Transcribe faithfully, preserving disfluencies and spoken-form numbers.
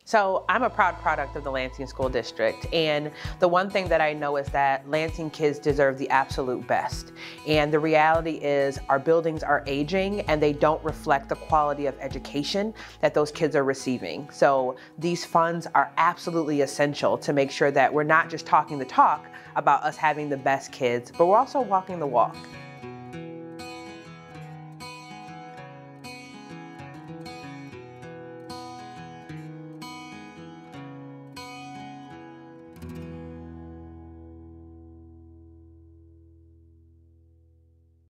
So I'm a proud product of the Lansing School District, and the one thing that I know is that Lansing kids deserve the absolute best. And the reality is our buildings are aging and they don't reflect the quality of education that those kids are receiving. So these funds are absolutely essential to make sure that we're not just talking the talk about us having the best kids, but we're also walking the walk.